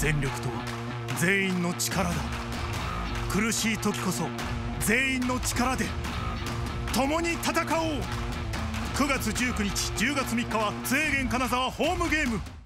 全力とは全員の力だ。苦しい時こそ全員の力で共に戦おう。9月19日10月3日は津永源金沢ホームゲーム。